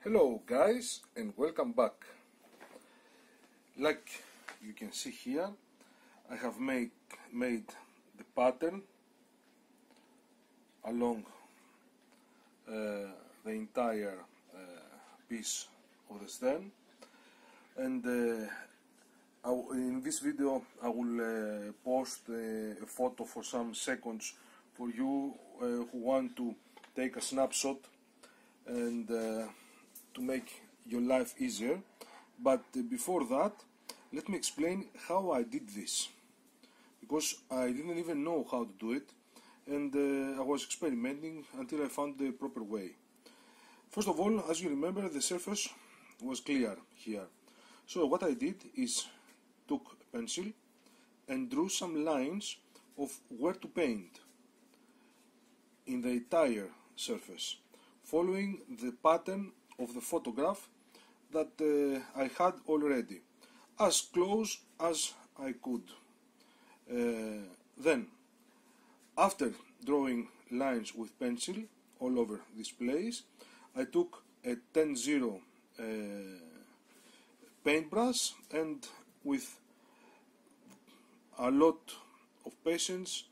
Hello guys and welcome back. Like you can see here, I have made the pattern along the entire piece of the stern, and in this video I will post a photo for some seconds for you who want to take a snapshot and to make your life easier. But before that, let me explain how I did this, because I didn't even know how to do it, and I was experimenting until I found the proper way. First of all, as you remember, the surface was clear here, so what I did is took a pencil and drew some lines of where to paint in the entire surface, following the pattern of the photograph that I had already, as close as I could. Then, after drawing lines with pencil all over this place, I took a 10-0 paintbrush, and with a lot of patience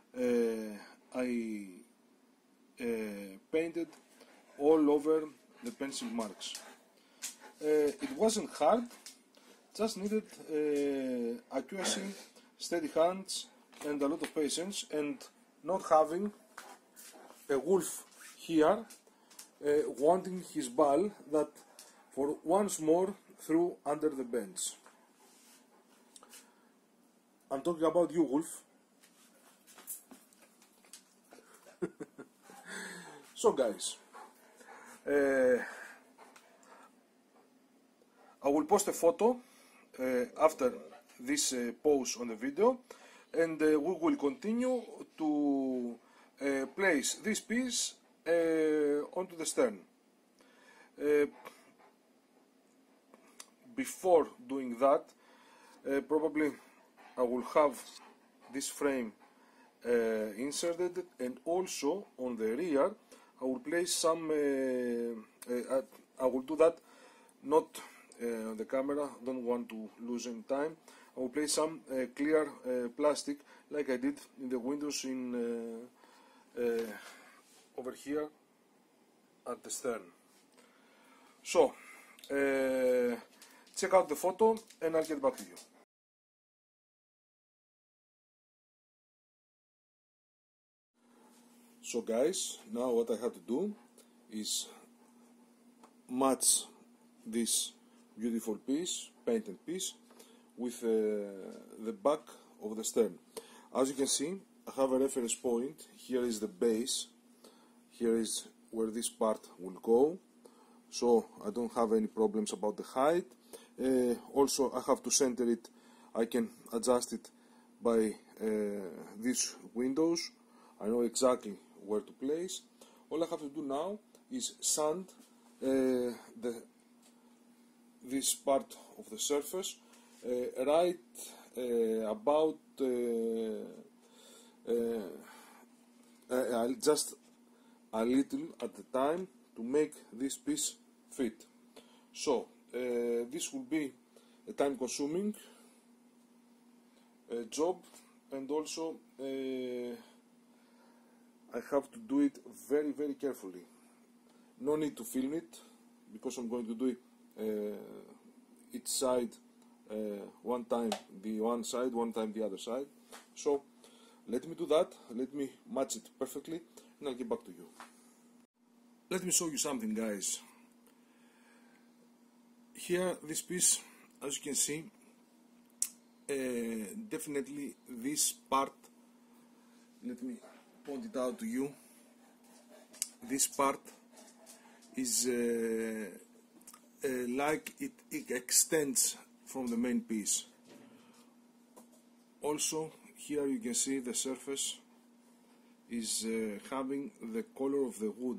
I painted all over the pencil marks. It wasn't hard, just needed accuracy, steady hands and a lot of patience, and not having a wolf here wanting his ball that for once more threw under the bench. I'm talking about you, wolf. So guys, I will post a photo after this pause on the video, and we will continue to place this piece onto the stern. Before doing that, probably I will have this frame inserted, and also on the rear I will place some, I will do that not on the camera, don't want to lose any time. I will place some clear plastic like I did in the windows in over here at the stern. So check out the photo and I'll get back to you. So guys, now what I have to do is match this beautiful piece, painted piece, with the back of the stern. As you can see, I have a reference point. Here is the base, here is where this part will go, so I don't have any problems about the height. Also I have to center it. I can adjust it by these windows. I know exactly where to place. All I have to do now is sand this part of the surface right about just a little at the time to make this piece fit. So this will be a time consuming job, and also I have to do it very, very carefully. No need to film it, because I'm going to do it each side, one time the one side, one time the other side. So let me do that, let me match it perfectly, and I'll get back to you. Let me show you something, guys. Here, this piece, as you can see, definitely this part, let me point it out to you, this part is like it extends from the main piece. Also here you can see the surface is having the color of the wood,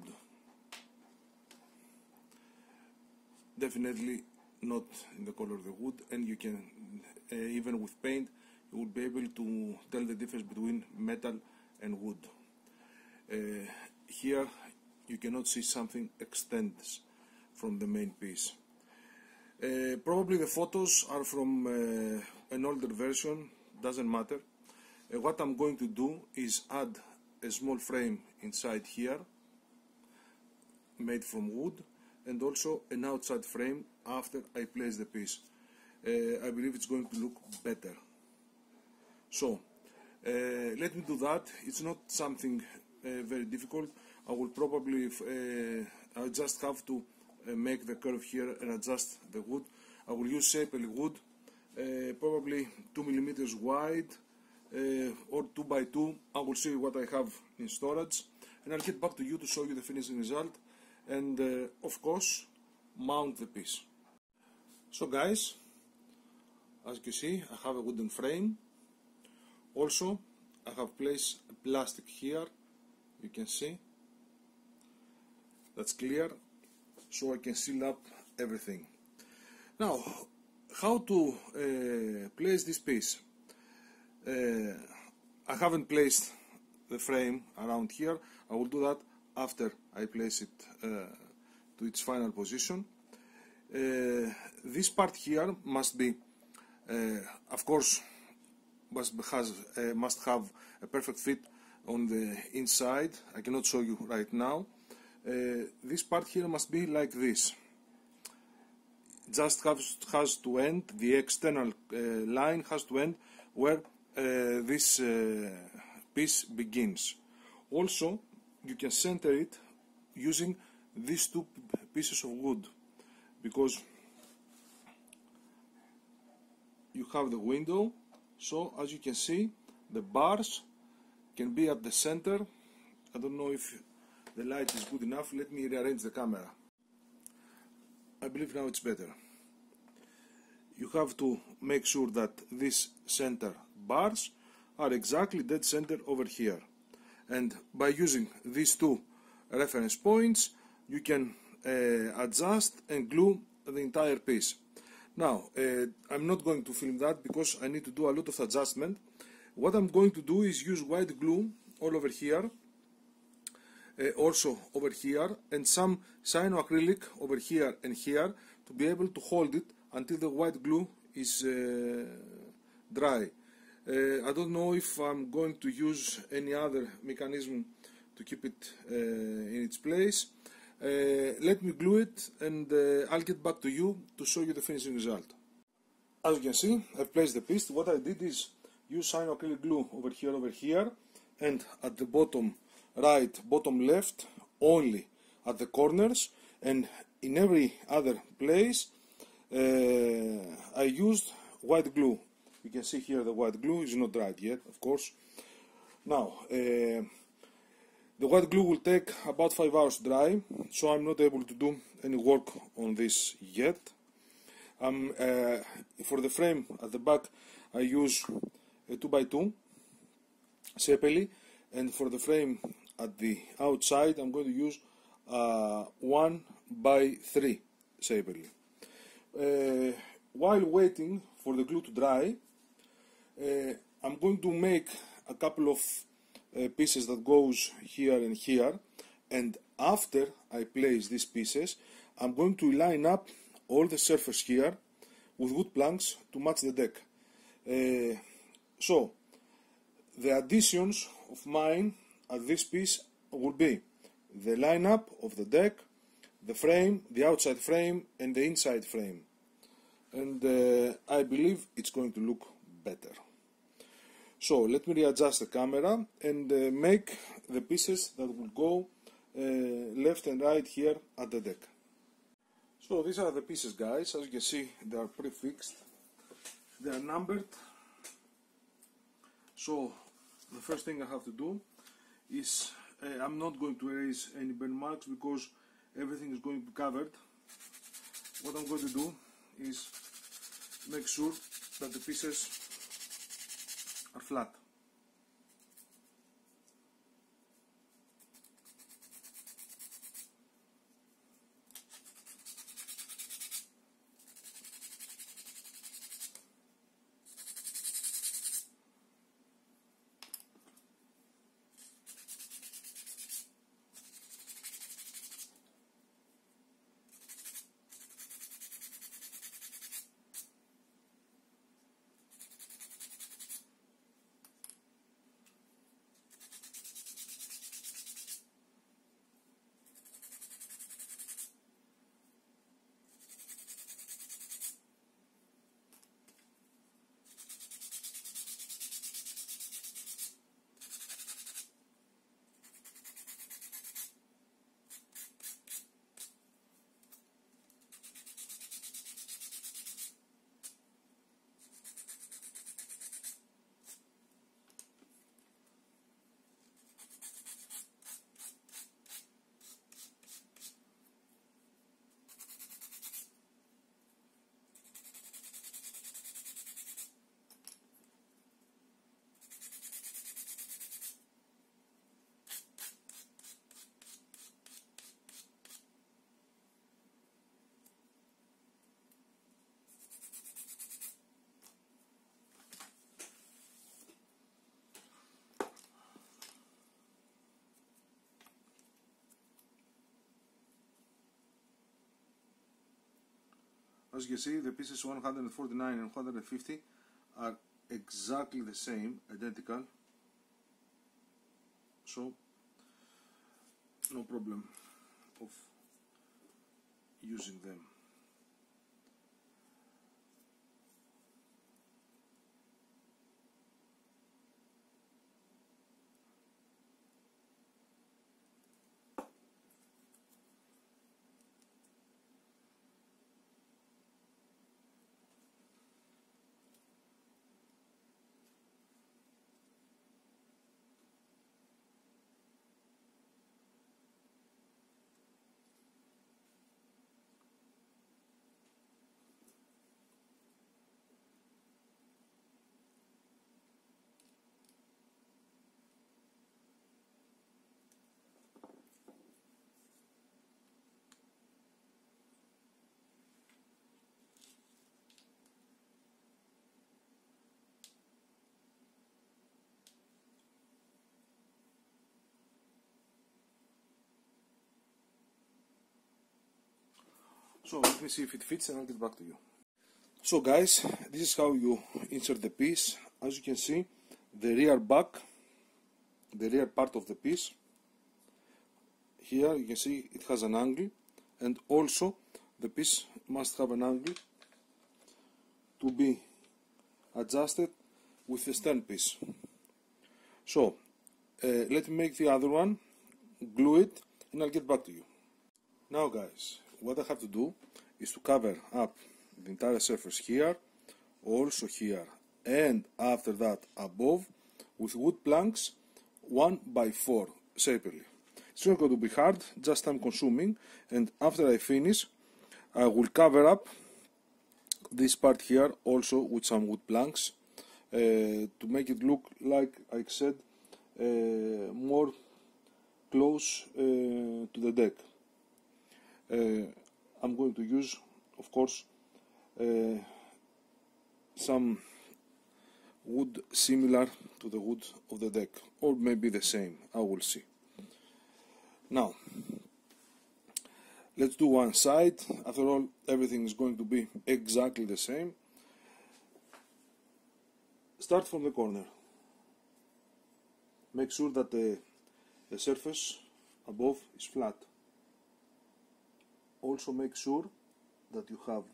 definitely not in the color of the wood, and you can even with paint you will be able to tell the difference between metal and wood. Here you cannot see something extends. from the main piece. Probably the photos are from an older version, doesn't matter. What I'm going to do is add a small frame inside here made from wood, and also an outside frame after I place the piece. I believe it's going to look better. So let me do that. It's not something very difficult. I will probably I just have to make the curve here and adjust the wood. I will use Sapele wood, probably 2 millimeters wide or 2 by 2. I will see what I have in storage, and I'll get back to you to show you the finishing result, and of course mount the piece. So guys, as you can see, I have a wooden frame. Also I have placed a plastic here, you can see, that's clear, so I can seal up everything. Now, how to place this piece? I haven't placed the frame around here. I will do that after I place it to its final position. This part here must be, of course, must have a perfect fit on the inside. I cannot show you right now. This part here must be like this. Just has to end, the external line has to end where this piece begins. Also, you can center it using these two pieces of wood, because you have the window, so as you can see, the bars can be at the center. I don't know if the light is good enough. Let me rearrange the camera. I believe now it's better. You have to make sure that these center bars are exactly dead center over here, and by using these two reference points you can adjust and glue the entire piece. Now I'm not going to film that because I need to do a lot of adjustment. What I'm going to do is use white glue all over here, also over here, and some cyanoacrylic over here and here to be able to hold it until the white glue is dry. I don't know if I'm going to use any other mechanism to keep it in its place. Let me glue it, and I'll get back to you to show you the finishing result. As you can see, I've placed the piece. What I did is use cyanoacrylic glue over here, and at the bottom right, bottom left, only at the corners, and in every other place I used white glue. You can see here the white glue is not dried yet, of course. Now the white glue will take about 5 hours to dry, so I'm not able to do any work on this yet. For the frame at the back I use a 2 by 2 Sapele, and for the frame at the outside I'm going to use 1 by 3 Sapele. While waiting for the glue to dry, I'm going to make a couple of pieces that goes here and here, and after I place these pieces I'm going to line up all the surface here with wood planks to match the deck. So the additions of mine at this piece will be the lineup of the deck, the frame, the outside frame and the inside frame, and I believe it's going to look better. So let me readjust the camera and make the pieces that will go left and right here at the deck. So these are the pieces, guys. As you can see, they are prefixed, they are numbered. So the first thing I have to do is I'm not going to erase any burn marks because everything is going to be covered. What I'm going to do is make sure that the pieces are flat. as you can see, the pieces 149 and 150 are exactly the same, identical, so no problem of using them. So let me see if it fits and I'll get back to you. So guys, this is how you insert the piece. As you can see, the rear part of the piece, here you can see it has an angle, and also the piece must have an angle to be adjusted with the stern piece. So let me make the other one, glue it, and I'll get back to you. Now guys, what I have to do is to cover up the entire surface here, also here, and after that above with wood planks 1x4 separately. It's not going to be hard, just time consuming, and after I finish I will cover up this part here also with some wood planks to make it look, like I said, more close to the deck. I'm going to use, of course, some wood similar to the wood of the deck, or maybe the same, I will see. Now, let's do one side. After all, everything is going to be exactly the same. Start from the corner. Make sure that the surface above is flat. Also make sure that you have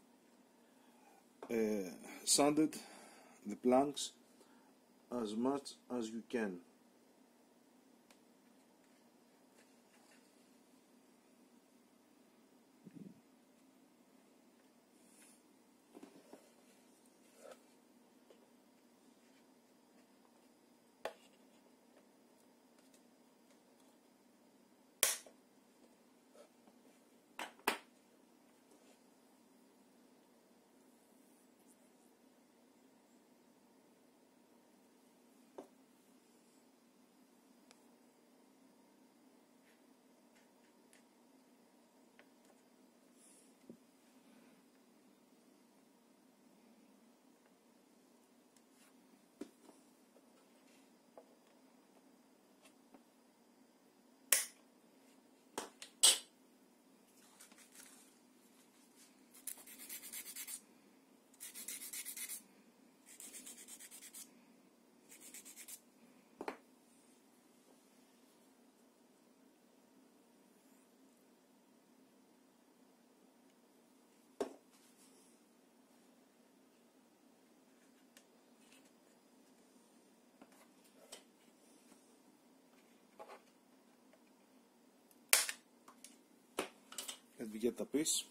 sanded the planks as much as you can. Let me get the piece.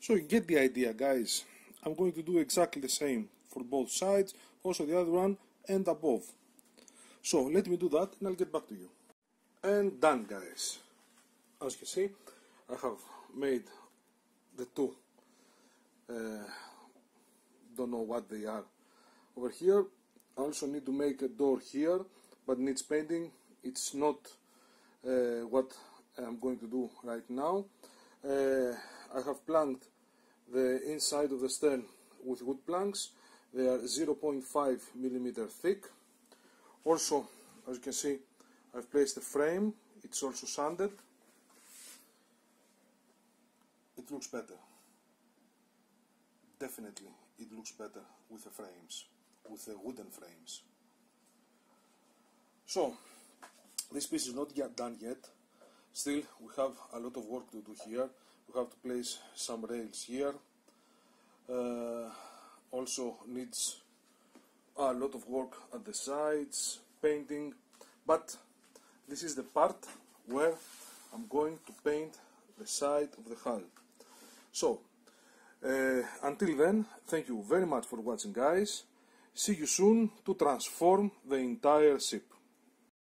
So you get the idea, guys. I'm going to do exactly the same for both sides, also the other one and above. So let me do that and I'll get back to you. And done, guys. As you see, I have made the two, don't know what they are over here. I also need to make a door here, but needs painting. It's not what I'm going to do right now. I have planked the inside of the stern with wood planks. They are 0.5 millimeter thick. Also, as you can see, I've placed the frame. It's also sanded. It looks better. Definitely, it looks better with the frames, with the wooden frames. So, this piece is not yet done yet. Still, we have a lot of work to do here. We have to place some rails here. Also needs a lot of work at the sides, painting, but this is the part where I'm going to paint the side of the hull. So, until then, thank you very much for watching, guys. See you soon to transform the entire ship.